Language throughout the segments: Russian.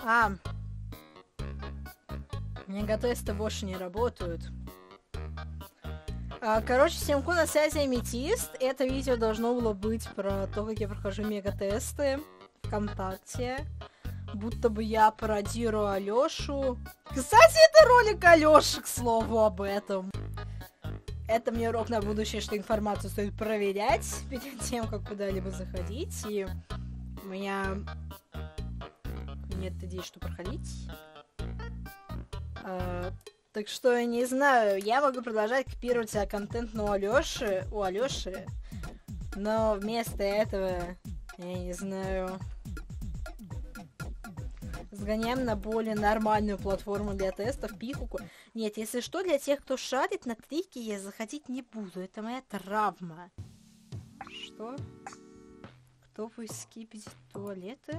Мегатесты больше не работают. Короче, всем ку, на связи Аметист. Это видео должно было быть про то, как я прохожу мегатесты ВКонтакте. Будто бы я пародирую Алёшу. Кстати, это ролик Алёши, к слову, об этом. Это мне урок на будущее, что информацию стоит проверять перед тем, как куда-либо заходить. И у меня нет идей, что проходить. Так что, я не знаю, я могу продолжать копировать контент у Алёши, но вместо этого, я не знаю, сгоняем на более нормальную платформу для тестов, Пихуку. Нет, если что, для тех, кто шарит, на трики я заходить не буду, это моя травма. Что? Кто будет скипить туалеты?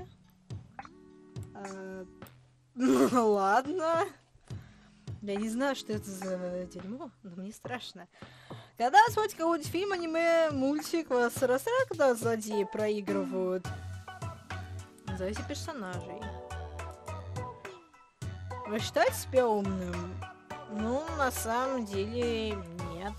Ладно. Я не знаю, что это за дерьмо, но мне страшно. Когда вы смотрите какой-нибудь фильм, аниме, мультик, вас расстрелят, когда злодеи проигрывают? Назовите персонажей. Вы считаете себя умным? Ну, на самом деле, нет.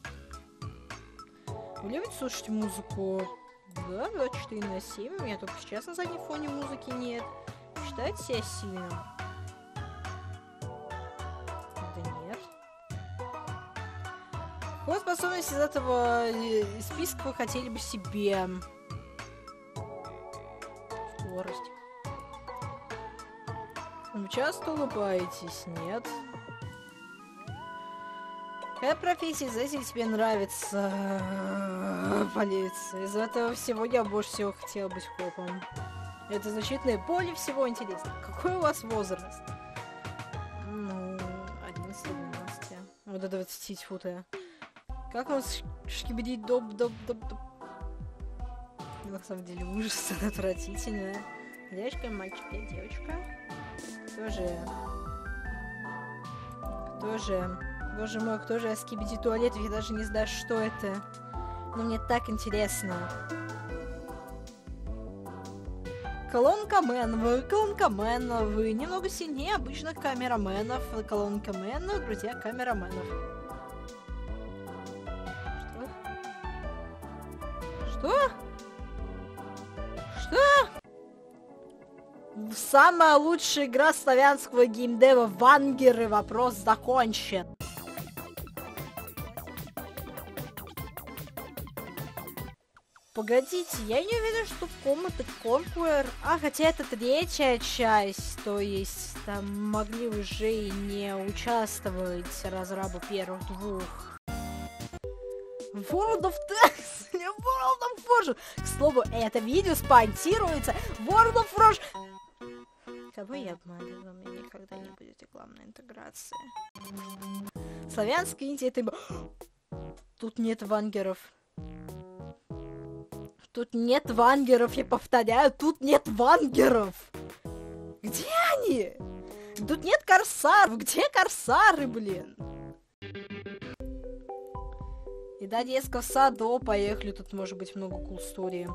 Вы любите слушать музыку? Да, 24/7. У меня только сейчас на заднем фоне музыки нет. Считаете себя сильным? Какую способность из этого списка вы хотели бы себе? Скорость. Вы часто улыбаетесь? Нет. Какая профессия из этих тебе нравится? Полиция. Из этого всего я больше всего хотела быть копом. Это значительно более всего интересно. Какой у вас возраст? Ну, 11-12. Вот до 20 фута. Как он шкибидит доп-доп-доп-доп? На самом деле ужас, отвратительно. Девочка, мальчик, девочка. Кто же? Боже мой, кто же скибидит туалет? Я даже не знаю, что это. Но мне так интересно. Колонкамен, вы немного сильнее обычных камераменов. Колонкамен, друзья камераменов. Что? Что? Самая лучшая игра славянского геймдева Вангеры. Вопрос закончен. Погодите, я не уверен, что в Command & Conquer... хотя это третья часть, то есть там могли уже и не участвовать разрабы первых двух. World of Tanks! World of Warcraft! К слову, это видео спонсируется World of Warcraft! Кого я обманываю? У меня никогда не будет рекламной интеграции. Славянский инди это... Тут нет вангеров. Тут нет вангеров, я повторяю, тут нет вангеров! Где они? Тут нет корсаров! Где корсары, блин? И до детского сада, поехали, тут может быть много cool story.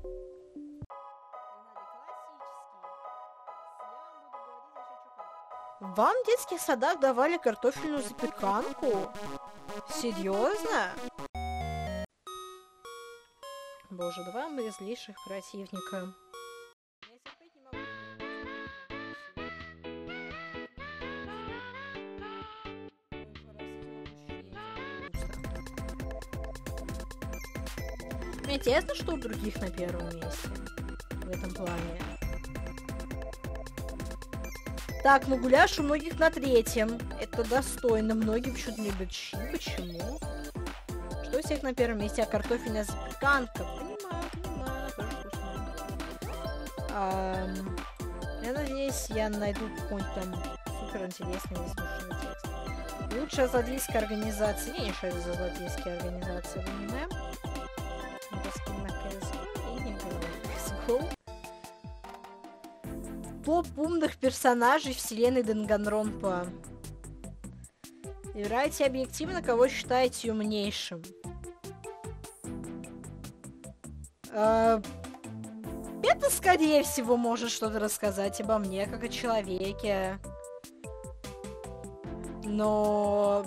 Вам в детских садах давали картофельную запеканку? Серьезно? Боже, два моих злейших противника. Мне интересно, что у других на первом месте в этом плане. Так, ну гуляш у многих на третьем. Это достойно. Многие почему-то любят щи. Почему? Что у всех на первом месте? Картофельная запеканка. Понимаю, тоже вкусно. Я надеюсь, я найду какой-нибудь там супер интересный и смешной текст. Лучшая злодейская организация. Я не шарю за злодейские организации в аниме. Топ умных персонажей вселенной Данганронпа. Выбирайте объективно, кого считаете умнейшим. Это, скорее всего, может что-то рассказать обо мне, как о человеке. Но...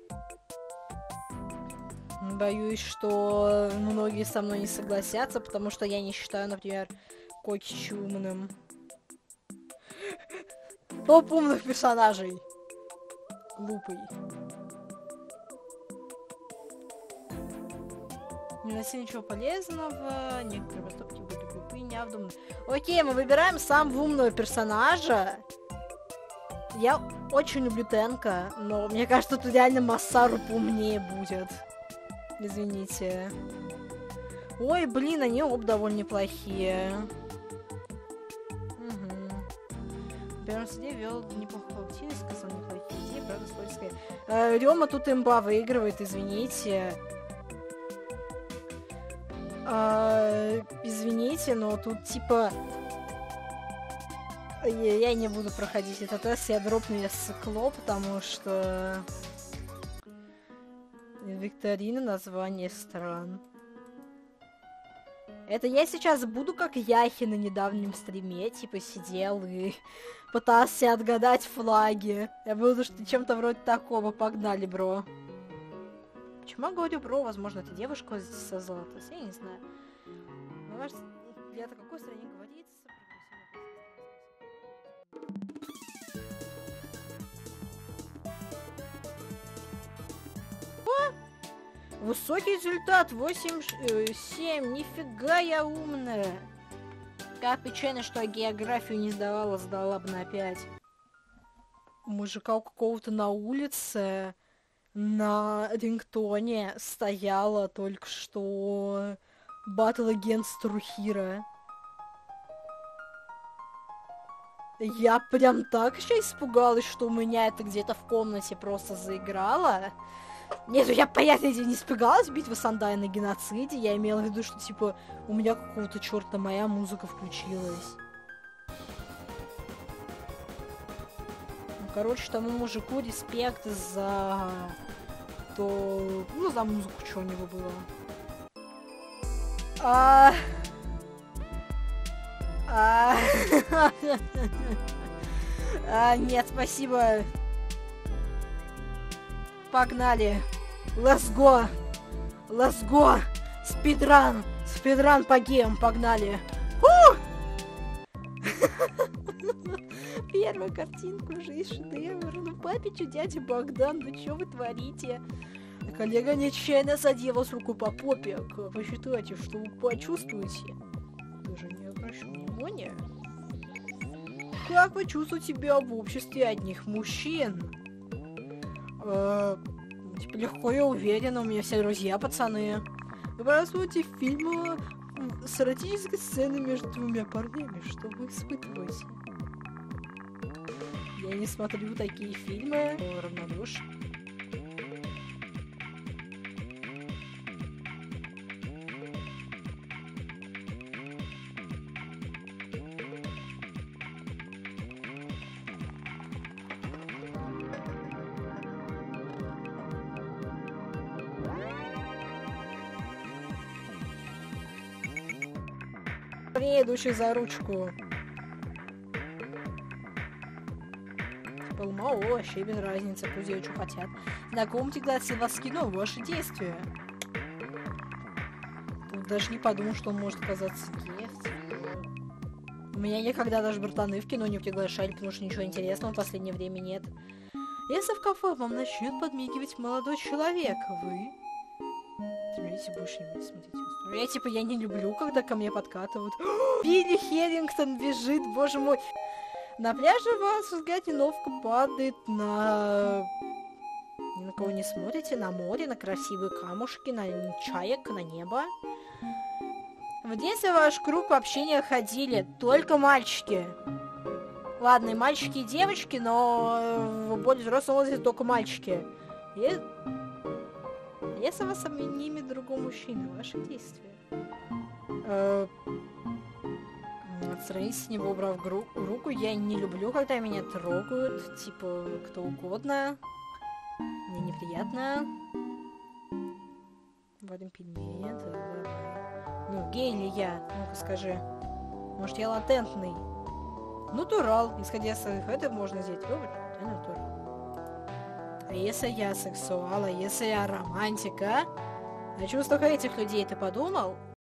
боюсь, что многие со мной не согласятся, потому что я не считаю, например, Котич умным. Топ умных персонажей. Глупый. Не носи ничего полезного, некоторые поступки были глупые, необдуманные. Окей, мы выбираем самого умного персонажа. Я очень люблю Тенка, но мне кажется, тут реально Массару поумнее будет. Извините. Ой, блин, они оба довольно неплохие. В первом суде вел неплохо паутину, сказал неплохие идеи, правда, скользкая. Рёма тут имба выигрывает, извините. Извините, но тут типа... Я не буду проходить этот тест, я дропну я цикло, потому что... Викторина, название стран. Это я сейчас буду как Яхи на недавнем стриме, типа сидел и пытался отгадать флаги. Я буду что чем-то вроде такого, погнали, бро. Почему я говорю бро? Возможно, это девушка со золота, я не знаю. Но, может, для какой стране говорится? Высокий результат, 8-7, нифига я умная. Как печально, что я географию не сдавала, сдала бы на 5. У мужика у какого-то на улице на рингтоне стояла только что Battle Against Trujillo. Я прям так еще испугалась, что у меня это где-то в комнате просто заиграло. Нет, я, понятно, не испугалась битвы Сандай на геноциде. Я имела в виду, что, типа, у меня какого-то черта моя музыка включилась. Ну, короче, тому мужику респект за то... Ну, за музыку, что у него было. Нет, спасибо. Погнали. Let's go. Let's go. Спидран. Спидран по геям. Погнали. Первая картинка уже из шедевра. Ну, папичу, дядя Богдан, ну что вы творите? Коллега нечаянно задела руку по попе. Как вы считаете, что вы почувствуете? Даже не обращу внимания. Как вы чувствуете себя в обществе одних мужчин? Типа легко и уверенно, у меня все друзья пацаны. Вы просмотрите фильмы с эротической сценой между двумя парнями, что вы испытываете? Я не смотрю такие фильмы, равнодушен. Идущий за ручку. Полмало, вообще без разницы, пусть делают, что хотят. Знакомьте, глаз вас скинул ваши действия. Тут даже не подумал, что он может оказаться геем. У меня никогда даже братаны в кино не приглашали, потому что ничего интересного в последнее время нет. Если в кафе вам начнет подмигивать молодой человек, вы... Смотрите, больше не смотрите. Я не люблю, когда ко мне подкатывают. Билли Херрингтон бежит, боже мой. На пляже вас взгляд неловко падает на... Ни на кого не смотрите, на море, на красивые камушки, на чаек, на небо. В детстве в ваш круг общения ходили только мальчики. Ладно, и мальчики, и девочки, но в более взрослом возрасте только мальчики. Если вас обнимет другой мужчина, ваши действия. Отстранитесь с него, убрав руку. Я не люблю, когда меня трогают. Типа, кто угодно. Мне неприятно. Вадим пельмени. Ну, гей ли я? Ну-ка скажи. Может, я латентный? Натурал. Исходя из своих это можно сделать вывод. Я натурал. А если я сексуал, а если я романтика? О чувствах этих людей ты подумал?